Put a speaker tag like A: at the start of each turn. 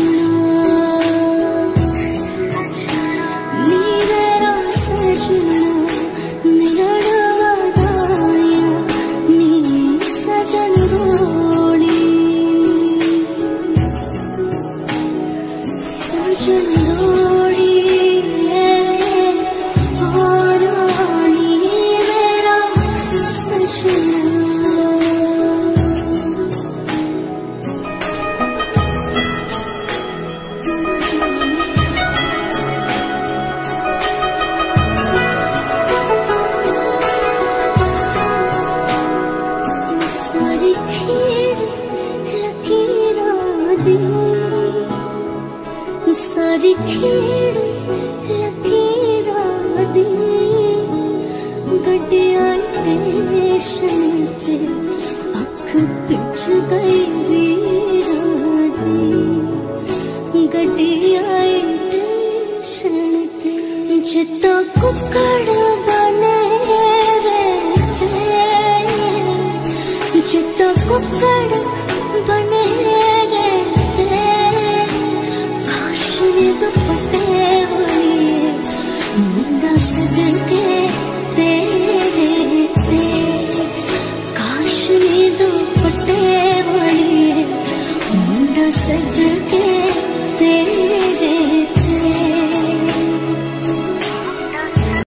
A: सारी खेड़ लकीरां दी गड्डियां स्टेशन ते अख पिच गई वीरां दी गड्डियां स्टेशन ते जित्ता कुकड़ बने रहते जित्ता कुकड़